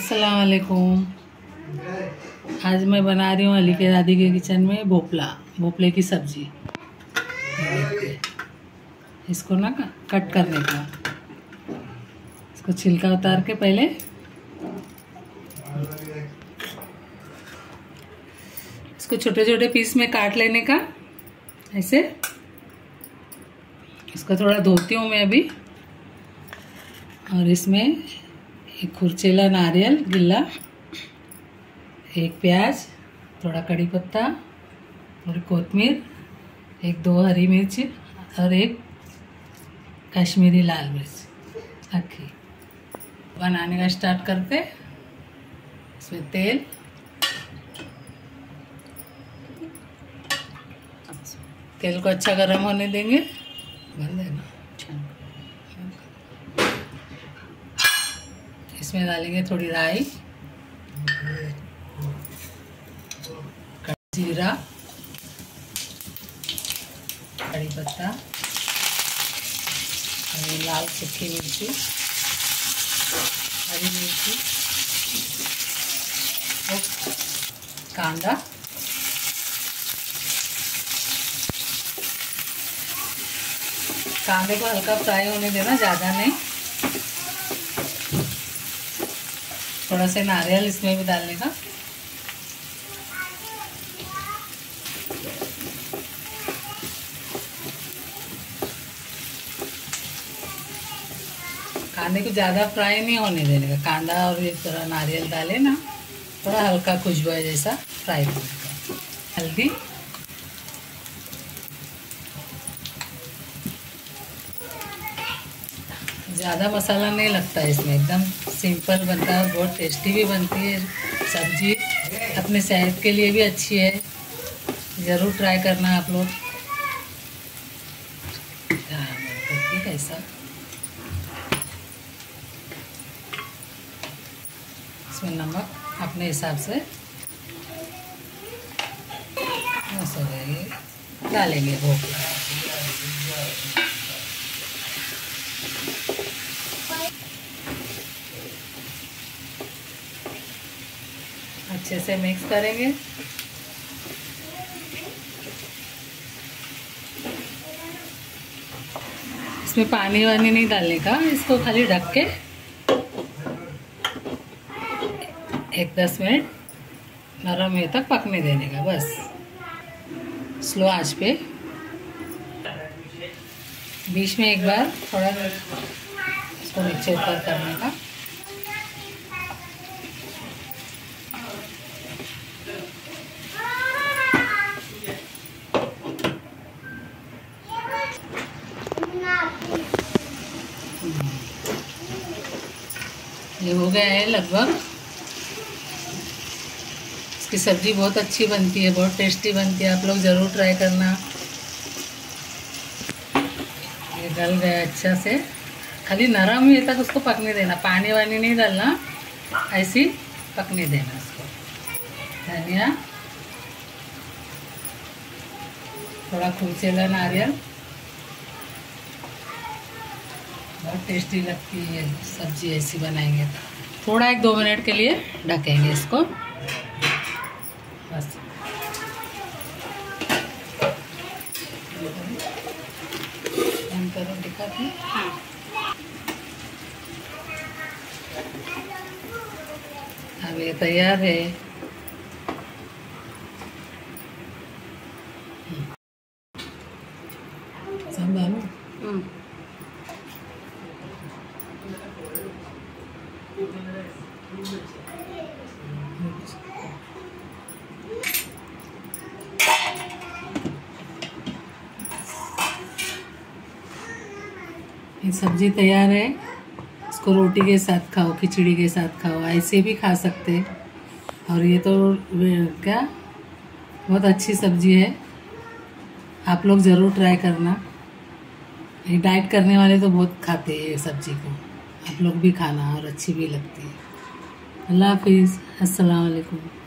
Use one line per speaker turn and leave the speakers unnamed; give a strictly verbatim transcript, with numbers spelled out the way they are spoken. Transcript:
अस्सलाम वालेकुम। आज मैं बना रही हूँ अली के दादी के किचन में भोपला भोपले की सब्जी। इसको ना कट करने का, इसको छिलका उतार के पहले इसको छोटे छोटे पीस में काट लेने का ऐसे। इसको थोड़ा धोती हूँ मैं अभी, और इसमें एक खुरचेला नारियल गिल्ला, एक प्याज, थोड़ा कड़ी पत्ता, थोड़ी कोतमीर, एक दो हरी मिर्च और एक कश्मीरी लाल मिर्च अक्खी। बनाने का स्टार्ट करते। इसमें तेल, तेल को अच्छा गर्म होने देंगे। बंद है ना। इसमें डालेंगे थोड़ी राई, जीरा, कड़ी पत्ता, लाल सूखी मिर्ची, हरी मिर्ची, कांदा, कांदे को हल्का फ्राई होने देना, ज़्यादा नहीं। थोड़ा सा नारियल इसमें भी डालने का। कांदे को ज़्यादा फ्राई नहीं होने देने का। कांदा और ये थोड़ा नारियल डाले ना, थोड़ा हल्का खुशबू जैसा फ्राई करने का। हल्दी, ज़्यादा मसाला नहीं लगता है इसमें, एकदम सिंपल बनता है, बहुत टेस्टी भी बनती है सब्जी। अपने सेहत के लिए भी अच्छी है, ज़रूर ट्राई करना आप लोग। कैसा इसमें नमक अपने हिसाब से डालेंगे भोपला। अच्छे से मिक्स करेंगे। इसमें पानी वानी नहीं डालने का, इसको खाली ढक के एक दस मिनट नरम होने तक पकने देने का, बस स्लो आंच पे। बीच में एक बार थोड़ा इसको नीचे ऊपर करने का। ये हो गया है लगभग। इसकी सब्ज़ी बहुत अच्छी बनती है, बहुत टेस्टी बनती है, आप लोग ज़रूर ट्राई करना। ये गल गया अच्छा से, खाली नरम हुए तक उसको पकने देना, पानी वानी नहीं डालना, ऐसे ही पकने देना इसको। धनिया, थोड़ा खुरचेला नारियल, बहुत टेस्टी लगती है सब्जी ऐसी बनाएंगे तो। थोड़ा एक दो मिनट के लिए ढकेंगे इसको, बस। बंद करो, दिखाती। अब ये तैयार है। संभालो। ये सब्जी तैयार है। इसको रोटी के साथ खाओ, खिचड़ी के साथ खाओ, ऐसे भी खा सकते। और ये तो क्या बहुत अच्छी सब्जी है, आप लोग ज़रूर ट्राई करना। ये डाइट करने वाले तो बहुत खाते हैं ये सब्जी को, आप लोग भी खाना, और अच्छी भी लगती है। अल्लाह हाफिज़, अस्सलाम वालेकुम।